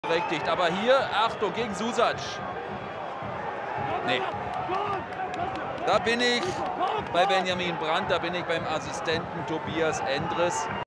berechtigt. Aber hier, Achtung, gegen Susac. Nee. Da bin ich bei Benjamin Brandt, da bin ich beim Assistenten Tobias Endres.